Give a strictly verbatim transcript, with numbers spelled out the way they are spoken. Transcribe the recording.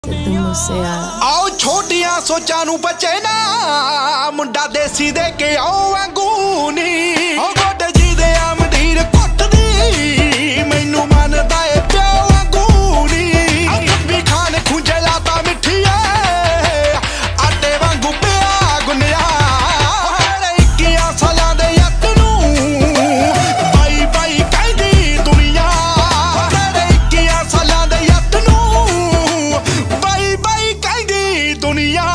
ਸਿੱਧੂ ਮੂਸੇਵਾਲਾ। ਆਓ ਛੋਟੀਆਂ ਸੋਚਾਂ ਨੂੰ ਬਚੇ ਨਾ, ਮੁੰਡਾ ਦੇਸੀ ਦੇ ਕੇ ਆਓ ਵਾਂਗੂ ਨੀ। ਓ ਗੋਡੇ ਜੀ ਦੇ ਆ ਮੰਡੀਰ ਕੁੱਟਦੀ, ਮੈਨੂੰ ਮੰਨਦਾ ਏ ਪਿਓ ਵਾਂਗੂ ਨੀ। ਵੀ ਖਾਨ ਖੁੰਝੇ ਲਾਤਾ ਮਿੱਠੀਏ, ਆਟੇ ਵਾਂਗੂ ਪਿਆ ਗੁੰਨਿਆ। ਮੇਰੇ ਇੱਕੀਆਂ ਸਾਲਾਂ ਦੇ ਯੱਤ ਨੂੰ ਬਾਈ ਬਾਈ ਕਹਿੰਦੀ ਦੁਨੀਆ। ਮੇਰੇ ਇੱਕੀਆਂ ਸਾਲਾਂ ਦੇ ਯੱਤ ਨੂੰ ਬਾਈ ਬਾਈ ਕਹਿੰਦੀ ਦੁਨੀਆ।